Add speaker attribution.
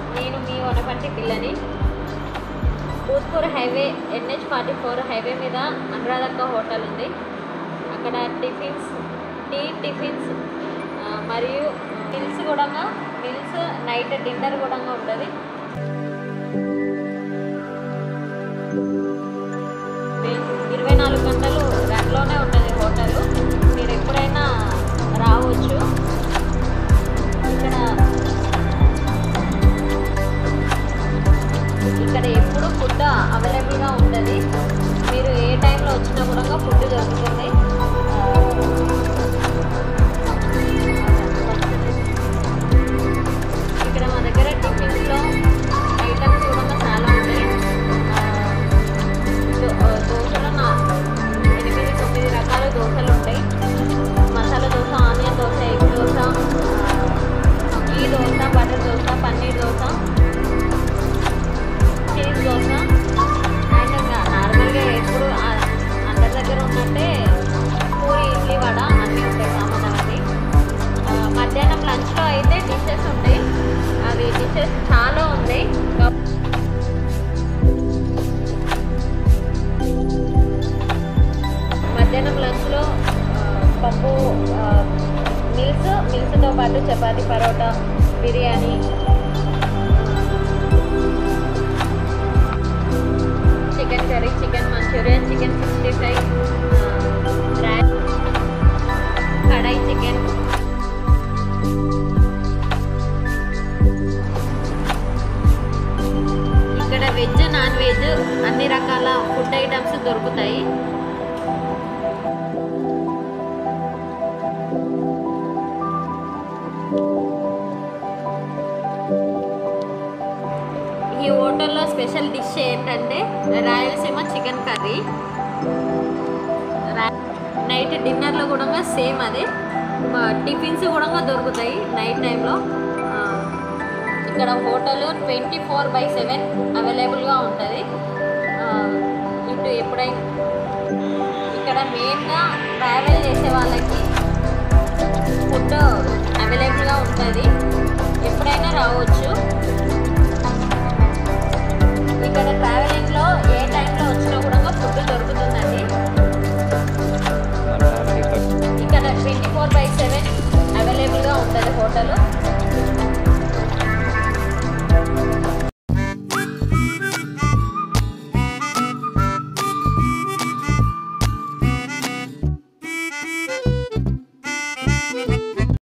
Speaker 1: నేను మీ వనపర్తి పిల్లని. Bhoothpur highway NH44 highway మీద అనురాధక్క హోటల్ ఉంది. అక్కడ టిఫిన్స్ మరియు మిల్స్ నైట్ డిన్నర్ కూడా ఉంటుంది. మేము 24 గంటలు దాంట్లోనే ఉంటుంది హోటల్. మీరు ఎప్పుడైనా రావచ్చు. ఇక్కడ ఎప్పుడు ఫుడ్ అవైలబుల్గా ఉంటుంది. మీరు ఏ టైంలో వచ్చినా కూడా ఫుడ్ దొరుకుతుంది. ఇక్కడ మా దగ్గర టిఫిన్స్లో ఐటమ్స్ కూడా చాలా ఉన్నాయి. దోశలు 8-9 రకాల దోశలు ఉంటాయి. Masala dosa, onion dosa, egg dosa, ghee dosa, butter dosa, paneer dosa, cheese dosa. And నార్మల్గా ఎప్పుడు అందరి దగ్గర ఉన్నట్టే పూరి, ఇడ్లీ, వడ అన్నీ ఉంటాయి సామాన్యమని. మధ్యాహ్నం లంచ్లో అయితే డిషెస్ ఉంటాయి. అవి డిషెస్ చాలా ఉన్నాయి. మధ్యాహ్నం లంచ్లో పప్పు, మిల్స్తో పాటు chapati, paratha, biryani, chicken curry, chicken manchurian, chicken 65, kadai chicken, ఇక్కడ వెజ్, నాన్ వెజ్ అన్ని రకాల ఫుడ్ ఐటమ్స్ దొరుకుతాయి. ఈ హోటల్లో స్పెషల్ డిష్ ఏంటంటే రాయలసీమ చికెన్ కర్రీ. నైట్ డిన్నర్లో కూడా సేమ్ అదే. టిఫిన్స్ కూడా దొరుకుతాయి నైట్ టైంలో. ఇక్కడ హోటల్ 24/7 అవైలబుల్గా ఉంటుంది. ఇటు ఎప్పుడైనా ఇక్కడ మెయిన్గా ట్రావెల్ చేసే వాళ్ళకి ఫుడ్ అవైలబుల్గా ఉంటుంది. ఎప్పుడైనా